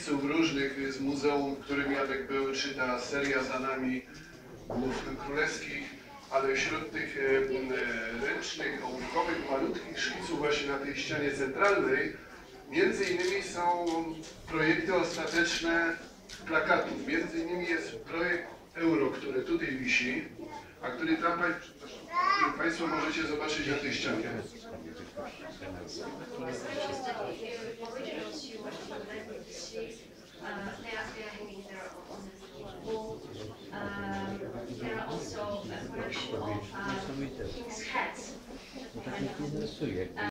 szkiców różnych z muzeum, w którym Jadek był, czy ta seria za nami królewskich, ale wśród tych ręcznych, ołówkowych, malutkich szkiców właśnie na tej ścianie centralnej między innymi są projekty ostateczne plakatów. Między innymi jest projekt Euro, który tutaj wisi, a który tam Państwo możecie zobaczyć na tej ścianie. There are also a collection of king's hats.